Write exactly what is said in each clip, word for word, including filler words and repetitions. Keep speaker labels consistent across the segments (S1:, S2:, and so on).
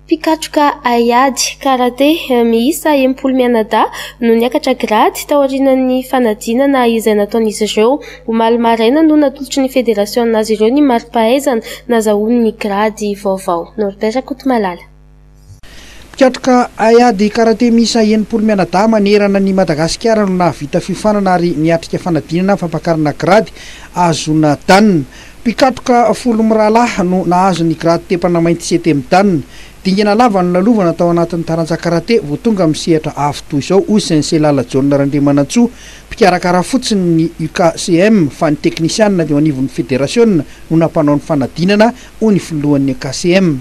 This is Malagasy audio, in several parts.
S1: Pikatroka Ayady karate miisa enimpolo mianadahy no niakatra grady tao aorian'ny fanadinana izay nataon'izy ireo. Omaly maraina no natolotry ny federasionazy ireo ny mari-pahaizana nazahoany ny grady vaovao. Norbert Kotomalala.
S2: Pikatroka Ayady karate miisa enimpolo mianadahy manerana ny Madagasikara no nahavita fifanana ary niatrika fanadinana fampakarana grady azona danina. Pikatroka folo miralahy no nahazo ny grady tepana mainty septeme danina. Dingana lava no lalovana tao anatin'ny taranja karate vao tonga misehatra avy toy izao hoy Sensei Lala Jaune Randriamanantsoa, mpikarakara fotsiny ny U K C M fa ny teknisianina eo anivon'ny federasiona no nampanao ny fanadinana hoy ny filohan'ny U K C M.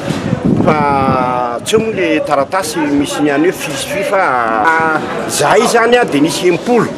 S3: Fa tsy moa le taratasy misy ny any hoe fisy fifa zahay zany a dia nisy enimpolo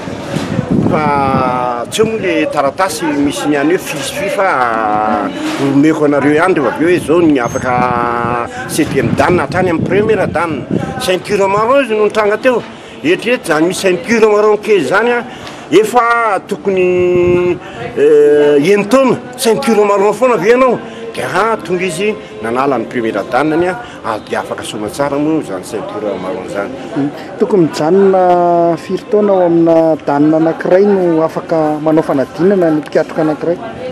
S3: fa tsy moa le taratasy misy ny any hoe fisy fifa omeko anareo ihany rehefa avy eo hoe zao ny afaka septième danina hatrany amin'ny première danina. Ceinture marron izy no nitranga teo, eritreretra zany misy ceinture marron kely zany a efa tokony eny taona ceinture marron foana avy ianao dia tonga izy nanala ny première daniny a dia afaka soma tsara moa zany ceinture marron zany.
S2: Tokony mijanona firy taona ao amina danina anankiray no afaka manao fanadinana ny mpikatroka anankiray?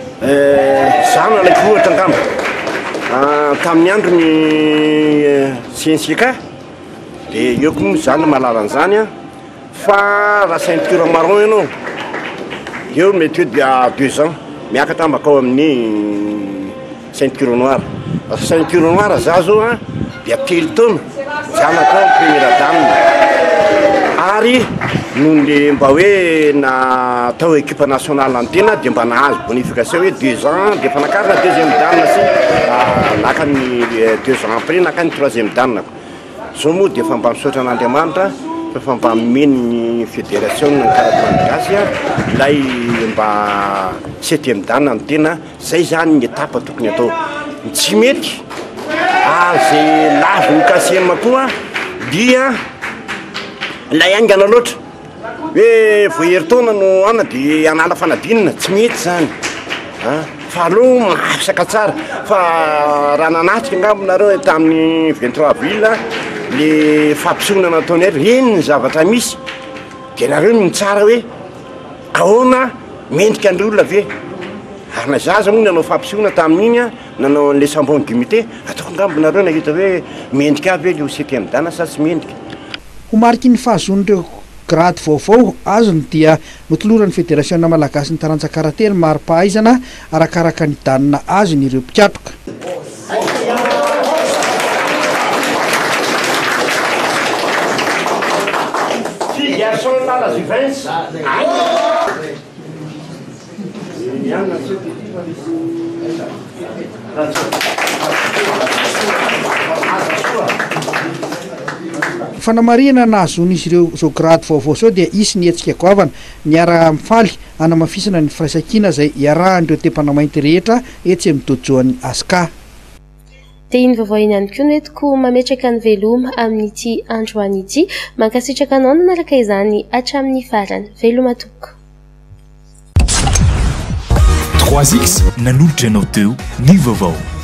S3: Zany alaiko ohatra angamba tamin'ny andro ny siensika dia eo koa moa zany malalan'izany a fa raha ceinture marron ianao eo mety hoe dia deux ans miakatra makao amin'ny ceinture noire. Ceinture noire za zao a dia telo taona za natao première danina ary noho le mba hoe na tao équipe nationale antena dia mba nahazo bonification hoe deux ans dia efa nakarina deuxième danina sy nakany deux ans après nakany troisième danina. Zao moa dia efa mba misaotra an'Andriamanitra fa mba mimeny ny fédération ny karategasy a ilay mba septième danina no tena zay zany ny étape tokony atao. Tsy mety azay lavy ny kasiema koa dia ilay aingana loatra hoe voaheritaona no ana dia anala fanadinana, tsy mety zany fa aloha mahafisaka tsara. Fa raha nanatrika angambonareo tamin'ny vingt-trois avril le fampisehoana nataony ary reny ny zavatra misy dia nareo no tsara hoe ahoana mendrika andry olona ve ary na zaza moa nanao fampisehoana tamin'iny a nanao an'le sambon d'unité ataoko angambonareo nahita hoe mendrika avy hoe le septième danina sa tsy mendrika.
S2: Ho mariky ny fahazon'ireo grady vaovao azony dia notoloran'ny federasion malagasy ny taranja karate ny mari-pahaizana arakaraka ny danina azony ireo mpikatroka. Fanamarihana nahazon'izy ireo zao grady vaovao zao dia isy ny hetsika goavana niara mifaly hanamafisana ny firaisankina izay iarahan'ireo tepana mainty rehetra etsy amin'ny dojoan'ny Aska.
S1: Dia iny vaovao iny ihany koa no entiko mametraka ny veloma amin'ity androany ity. Mankasitraka anao nanaraka izany hatramin'ny farany. Veloma tompoko.
S4: trois X nanolotra anao teo ny vaovao.